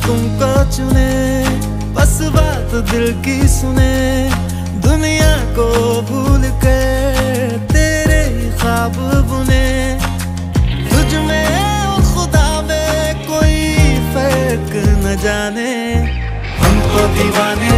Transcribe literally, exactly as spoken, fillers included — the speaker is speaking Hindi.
तुमको चुने, बस बात दिल की सुने, दुनिया को भूल कर तेरे ख्वाब बुने। तुझ में और खुदा में कोई फर्क न जाने, हम तो दीवाने